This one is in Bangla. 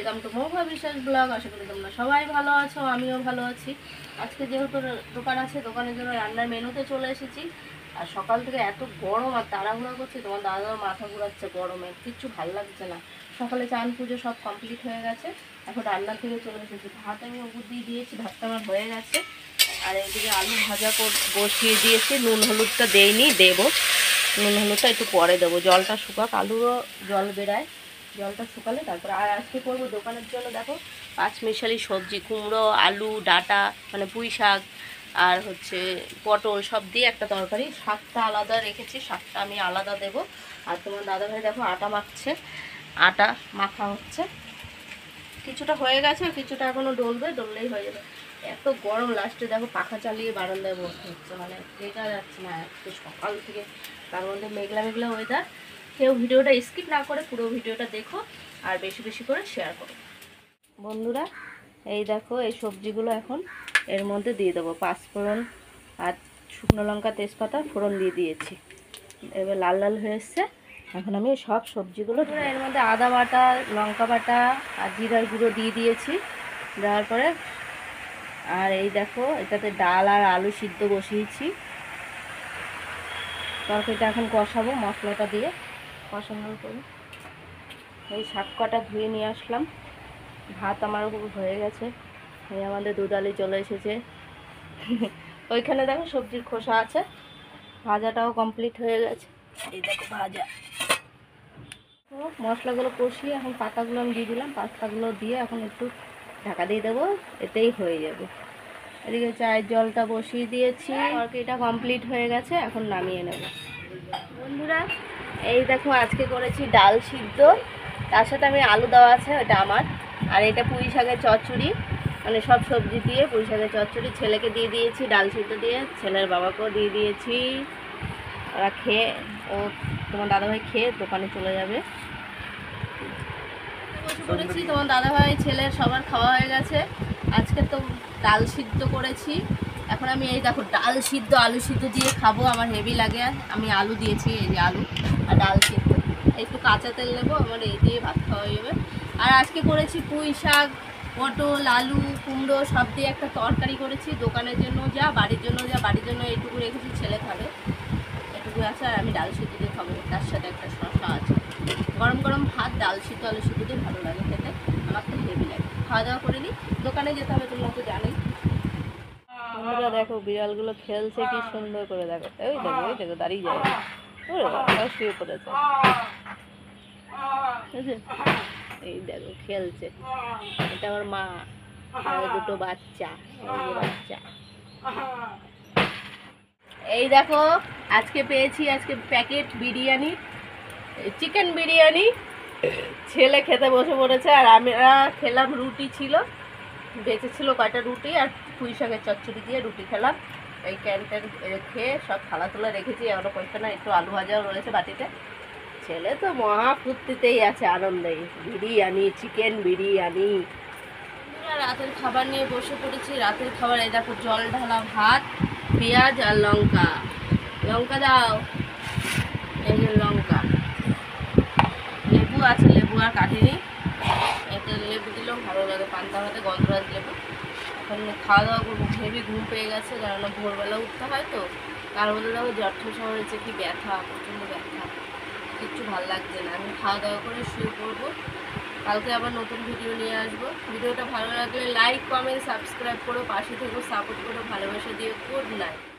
ওয়েলকাম টু মহুয়া বিশ্বাস ব্লগ। আশা করি তোমরা সবাই ভালো আছো, আমিও ভালো আছি। আজকে যেহেতু দোকান আছে, দোকানের জন্য রান্নার মেনুতে চলে এসেছি। আর সকাল থেকে এত গরম আর তাড়াহুড়া করছি, তোমার দাদার মাথা ঘুরাচ্ছে গরমে, কিচ্ছু ভালো লাগছে না। সকালে চান পুজো সব কমপ্লিট হয়ে গেছে, এখন রান্নার থেকে চলে এসেছি। ভাত আমি উপর দিয়ে দিয়েছি, ভাতটা আমার হয়ে গেছে। আর এইদিকে আলু ভাজা বসিয়ে দিয়েছি, নুন হলুদটা দেইনি, দেবো। নুন হলুদটা একটু পরে দেবো, জলটা শুকাক, আলুরও জল বেরায়, জলটা শুকালে তারপর। আর আজকে করবো দোকানের জন্য, দেখো পাঁচমিশালি সবজি, কুমড়ো, আলু, ডাঁটা মানে পুঁই শাক আর হচ্ছে পটল সব দিয়ে একটা তরকারি। শাকটা আলাদা রেখেছি, শাকটা আমি আলাদা দেব। আর তোমার দাদাভাই দেখো আটা মাখছে, আটা মাখা হচ্ছে। কিছুটা হয়ে গেছে, কিছুটা এখনও ডললেই হয়ে যাবে। এত গরম, লাস্টে দেখো পাখা চালিয়ে বারান্দায় বসতে হচ্ছে, মানে দেখা যাচ্ছে না একটু সকাল থেকে। তার মধ্যে মেঘলা মেঘলা ওয়েদার। কেউ ভিডিওটা স্কিপ না করে পুরো ভিডিওটা দেখো আর বেশি বেশি করে শেয়ার করো বন্ধুরা। এই দেখো এই সবজিগুলো এখন এর মধ্যে দিয়ে দেবো। পাঁচফোড়ন আর শুকনো লঙ্কা, তেজপাতা ফোড়ন দিয়ে দিয়েছি, এবার লাল লাল হয়ে এসছে। এখন আমি সব সবজিগুলো এর মধ্যে আদা বাটা, লঙ্কা বাটা আর জিরার গুঁড়ো দিয়ে দিয়েছি, দেওয়ার পরে আর এই দেখো এটাতে ডাল আর আলু সিদ্ধ বসিয়েছি। তরকারিটা এখন কষাবো মশলাটা দিয়ে, কষানোর পরে এই শাক কটা ধুয়ে নিয়ে আসলাম। ভাত আমার হয়ে গেছে, এই আমাদের দুধালি চলে এসেছে। ওইখানে দেখো সবজির খোসা আছে, ভাজাটাও কমপ্লিট হয়ে গেছে। এই দেখো ভাজা, মশলাগুলো কষিয়ে এখন পাতাগুলো আমি দিয়ে দিলাম। পাতাগুলো দিয়ে এখন একটু ঢাকা দিয়ে দেবো, এতেই হয়ে যাবে। এদিকে চায়ের জলটা বসিয়ে দিয়েছি, তরকারিটা কমপ্লিট হয়ে গেছে, এখন নামিয়ে নেব। বন্ধুরা এই দেখো আজকে করেছি ডাল সিদ্ধ, তার সাথে আমি আলু দেওয়া আছে, ওটা আমার। আর এটা পুঁই শাকের চচ্চড়ি, মানে সব সবজি দিয়ে পুঁই শাকের চচ্চড়ি। ছেলেকে দিয়ে দিয়েছি ডাল সিদ্ধ দিয়ে, ছেলের বাবাকেও দিয়ে দিয়েছি। ওরা খেয়ে, ও তোমার দাদাভাই খেয়ে দোকানে চলে যাবে। বসে পড়েছি, তোমার দাদাভাই ছেলের সবার খাওয়া হয়ে গেছে। আজকে তো ডাল সিদ্ধ করেছি, এখন আমি এই দেখো ডাল সিদ্ধ আলু সিদ্ধ দিয়ে খাবো, আমার হেভি লাগে। আমি আলু দিয়েছি, এই যে আলু আর ডাল সিদ্ধ, একটু কাঁচা তেল নেবো, আমার এই দিয়ে ভাত খাওয়া হয়ে যাবে। আর আজকে করেছি পুঁই শাক, পটল, আলু, কুমড়ো সব দিয়ে একটা তরকারি করেছি। দোকানের জন্য যা, বাড়ির জন্য যা, বাড়ির জন্য এইটুকু রেখেছি, ছেলে খাবে এটুকু আছে। আর আমি ডাল সিদ্ধ দিয়ে খাবো, তার সাথে একটা শসা আছে। গরম গরম ভাত ডাল সিদ্ধ আলু সিদ্ধ দিয়ে ভালো লাগে খেতে, আমার তো হেভি লাগে। খাওয়া দাওয়া করে নিই, দোকানে যেতে হবে, তোমরা তো জানোই। বন্ধুরা দেখো বিড়ালগুলো খেলছে কি সুন্দর করে, দেখো ওই দেখো ওই দেখো দাঁড়িয়ে যায়, শুয়ে পড়েছে, এই দেখো খেলছে। এটা আমার মা আর দুটো বাচ্চা, এই যে বাচ্চা। এই দেখো আজকে পেয়েছি আজকে প্যাকেট বিরিয়ানি, চিকেন বিরিয়ানি। ছেলে খেতে বসে পড়েছে, আর আমরা খেলাম, রুটি ছিল, বেঁচে ছিল কয়টা রুটি, আর পুঁই শাকের চচ্চড়ি দিয়ে রুটি খেলাম। এই ক্যান্টেন খেয়ে সব থালা তুলে রেখেছি, এখনো কইতে না, একটু আলু ভাজাও রয়েছে বাটিতে। ছেলে তো মহা ফুর্তিতেই আছে, আনন্দেই। বিরিয়ানি, চিকেন বিরিয়ানি। রাতের খাবার নিয়ে বসে পড়েছি। রাতের খাবার এই দেখো জল ঢালা ভাত, পেঁয়াজ আর লঙ্কা। লঙ্কা দাও, এই যে লঙ্কা। লেবু আছে, লেবু আর কাটিনি, এতে লেবু দিলেও ভালো লাগে, পান্তা ভাতে গন্ধরাজ লেবু। এখন খাওয়া দাওয়া করবো, হেভি ঘুম পেয়ে গেছে, কেননা ভোরবেলা উঠতে হয় তো। তার মধ্যে দেখো জ্বর ঠসা হয়েছে, কি ব্যথা, প্রচণ্ড ব্যথা, কিচ্ছু ভালো লাগছে না। আমি খাওয়া দাওয়া করে শুয়ে পড়বো, কালকে আবার নতুন ভিডিও নিয়ে আসবো। ভিডিওটা ভালো লাগলে লাইক, কমেন্ট, সাবস্ক্রাইব করো, পাশে থেকো, সাপোর্ট করো, ভালোবাসা দিও। Good night.